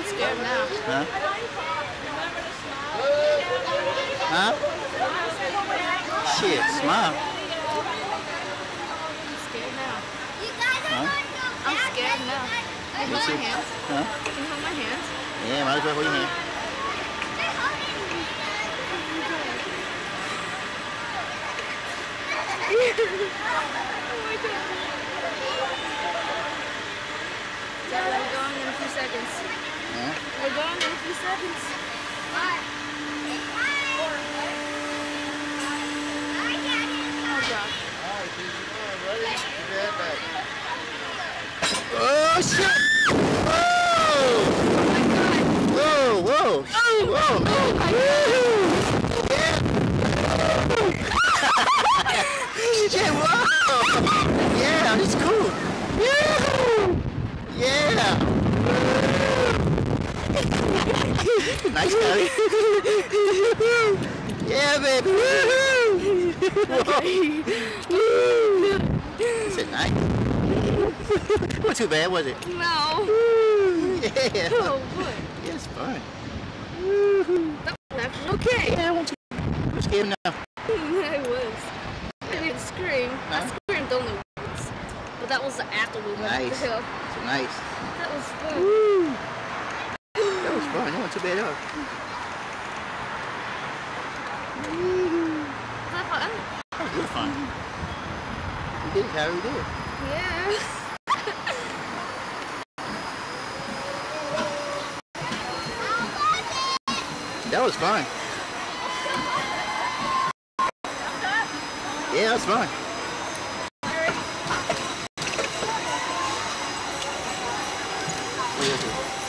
scared now. Huh? Huh? Shit, smile. I'm scared now. Huh? I'm scared now. Can you hold my hands? Huh? Can you hold my hands? Yeah, might as well hold your hand. Oh my god. So we're going in a few seconds. Huh? We're going in a few seconds. Oh god. Oh shit! Whoa! Whoa! Whoa! Whoa! Yeah! Shit! Whoa! Yeah, it's cool. Yeah! Nice, Kelly. Yeah, baby. Is it nice? Not too bad, was it? No. Yeah. Oh boy. Yeah, it's fun. That's okay. Yeah, I want to. I'm scared now. I was. I didn't scream. I screamed only once. But that was after we went up the Nice. hill. So nice. That was fun. That was fun. That wasn't too bad at all. Was that fun? That was good fun. We did it, Harry. We did it. Yeah. That was fun. Yeah, that was fun. Where is it?